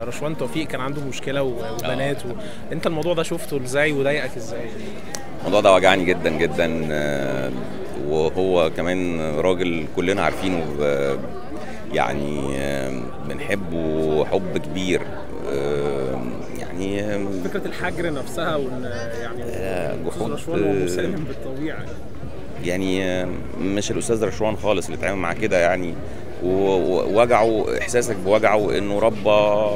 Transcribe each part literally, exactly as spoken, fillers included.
رشوان توفيق كان عنده مشكله وبنات و... انت الموضوع ده شفته ازاي وضايقك ازاي؟ الموضوع ده وجعني جدا جدا، وهو كمان راجل كلنا عارفينه يعني بنحبه حب كبير. يعني فكره الحجر نفسها وان يعني الاستاذ رشوان هو مسالم بالطبيعه، يعني مش الاستاذ رشوان خالص اللي اتعامل معاه كده، يعني ووجعه احساسك بوجعه انه ربى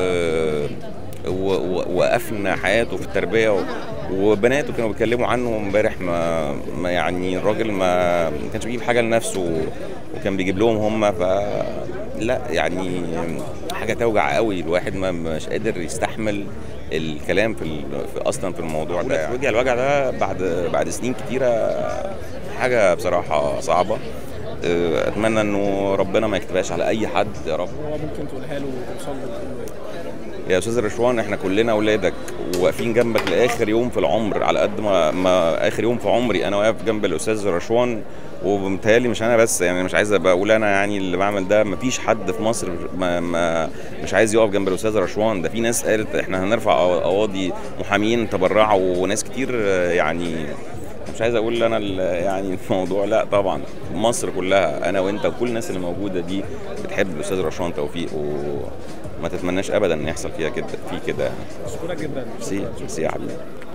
وافنى حياته في التربيه، وبناته كانوا بيتكلموا عنه امبارح. ما, ما يعني الراجل ما كانش بيجيب حاجه لنفسه وكان بيجيب لهم هم، فلا يعني حاجه توجع قوي. الواحد ما مش قادر يستحمل الكلام في, في اصلا في الموضوع ده. يعني وجع الوجع ده بعد بعد سنين كتيره حاجه بصراحه صعبه. اتمنى انه ربنا ما يكتبهاش على اي حد يا رب. هو ممكن تقولها له وتوصل له يا استاذ رشوان، احنا كلنا اولادك وواقفين جنبك لاخر يوم في العمر، على قد ما, ما اخر يوم في عمري انا واقف جنب الاستاذ رشوان، ومتهيألي مش انا بس، يعني مش عايز ابقى اقول انا يعني اللي بعمل ده. مفيش حد في مصر ما, ما مش عايز يقف جنب الاستاذ رشوان ده. في ناس قالت احنا هنرفع قواضي، محامين تبرعوا وناس كتير، يعني مش عايز اقول انا يعني الموضوع، لا طبعا مصر كلها انا وانت وكل الناس اللي موجوده دي بتحب الاستاذ رشوان توفيق، وما تتمناش ابدا ان يحصل فيها كده في كده. اشكرك جدا. ميرسي يا حبيبي.